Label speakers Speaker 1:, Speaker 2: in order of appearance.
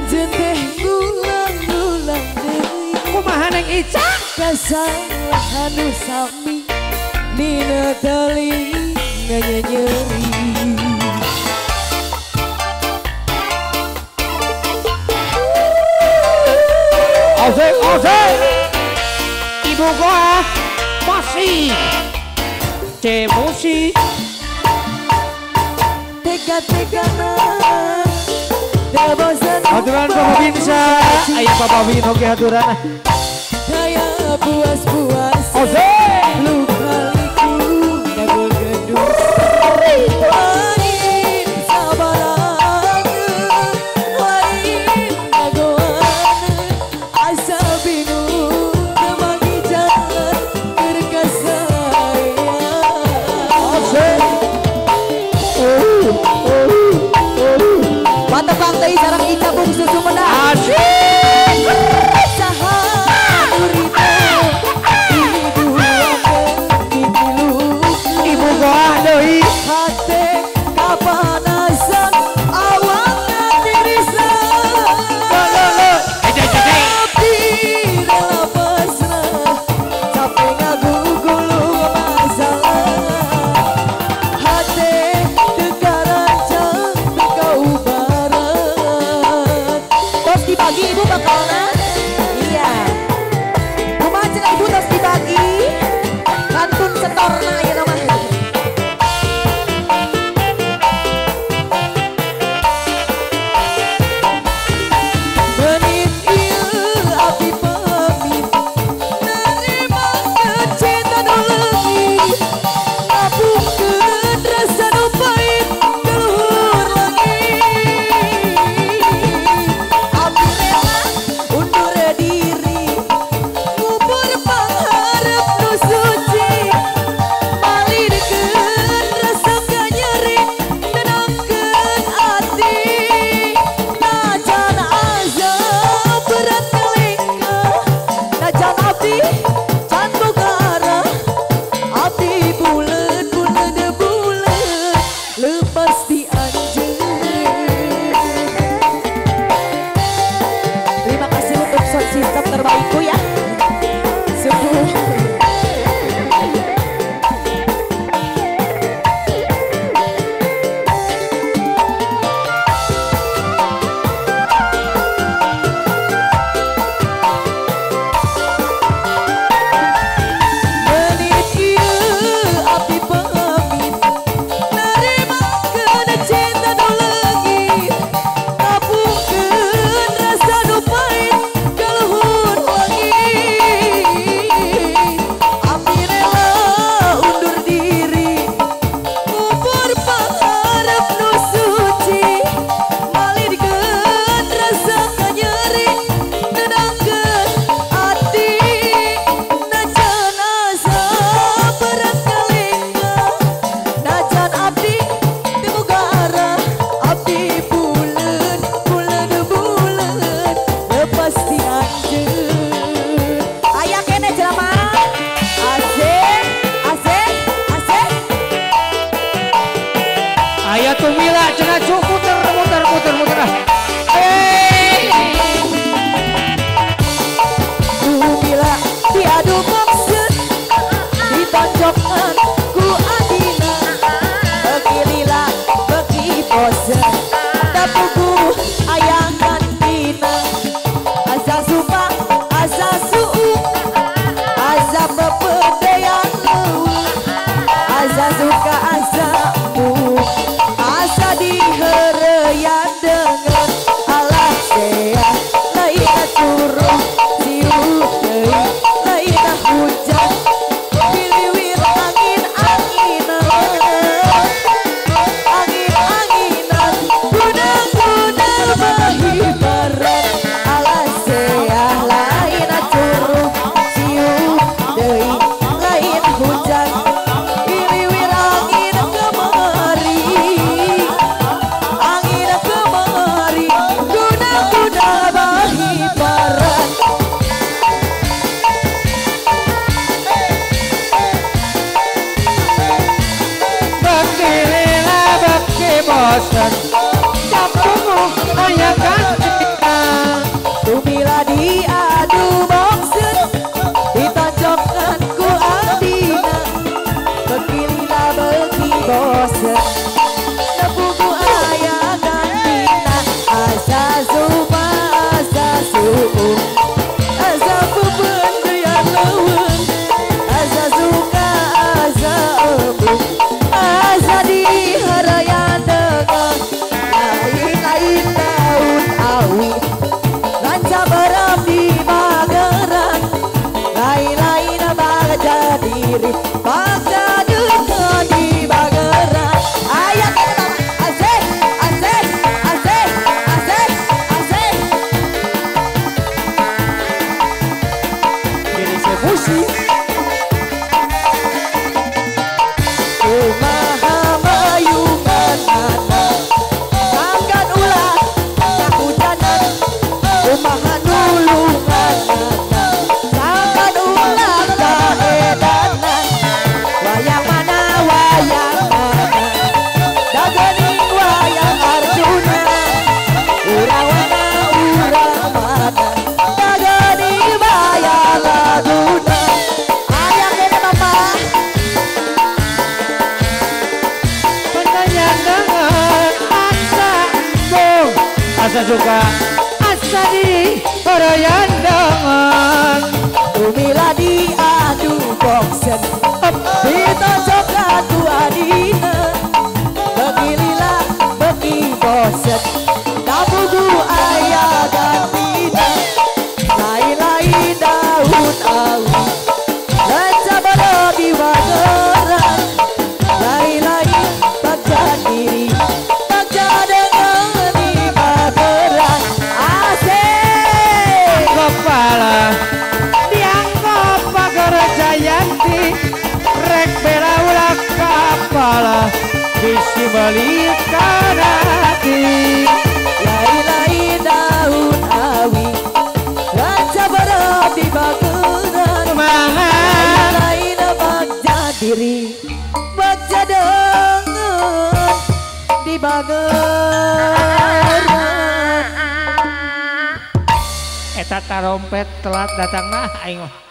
Speaker 1: Anjen teh ngulang-ngulang deui
Speaker 2: kumaha neng Ica
Speaker 1: kesalahan nu sami dina telinga nyeri.
Speaker 2: Osek ibu gua masih cemosi
Speaker 1: Tega-tegana teu bosan
Speaker 2: haturan Papa Binsa aya Papa Bin oge haturan
Speaker 1: daya puas-puas
Speaker 2: Osek
Speaker 1: luka-liku kabul gedung lain sabarangeun lain ngagoan asa bingung kemagi jalan keur ka
Speaker 2: Osek
Speaker 1: mantap bang teh sareng Ica bungsu Sumedang
Speaker 2: asik
Speaker 1: saha urita
Speaker 2: ibu gua deui
Speaker 1: hate kapanasan awakna tirisan tapi rela pasrah capek ngagugulung masalah hate teu karancang teu kaubaran tos dibagi ibu bakalna iya kumaha cenah ibu tos dibagi kantun setorna ya nama menit ieu abdi pamit nerima cinta nu leungit ngapungkeun rasa nu pait keluhur langit abdi rela undur diri ngubur pangharep nu suci malirkeun rasa kanyeri tenangkeun ati najan azab berat ngelingka najan abdi can boga arah abdi buleut lepas di anjeun. Terima kasih untuk sound system terbaikku ya sepuh. Menit ieu abdi pamit narimakeun cinta nu leungit ngapungkeun rasa nu pait kaluhur langit abdi rela undur diri ngubur pangharep nu suci malirkeun rasa kanyeri nenangkeun ati najan asa berat ngelingka najan abdi teu boga arah abdi buleut lepas di anjeun aya kene jelema asik
Speaker 2: aya tumila cenah cuk muter ah
Speaker 1: bila diadu maksud ditonjokkan ku adina bagi lila bagi bosan tapuku ayangan dina asa suka asa suu asa pepedean leuweung asa suka asa mu asa diheureuyan dengan alah sea laina turun siu deui laina hujan biliwir angin-anginan gudang-gudang bahibaran alah sea laina turun siu deui laina hujan biliwir angin kemari gudang-gudang bahibaran
Speaker 2: bakti lila bakti bosan campurmu aya kan biasa suka asadi Horayan dengan
Speaker 1: Umila diadu boksen Kita coklat tuadina Begilila begi bosen Nabugu ayah gantina Lain-lain daun awi Raja bala biwageran Lain-lain bagja diri Bagja dengan di bageran Asik
Speaker 2: kepala dianggap pagar Jayanti rek bela ulah kepala bisi balikan hati
Speaker 1: Lain-lain daun awi Raja barang di bageran
Speaker 2: semangat
Speaker 1: Lain-lain bagja diri Bagja dengan di bageran
Speaker 2: eta tarompet telat datang nah aing mah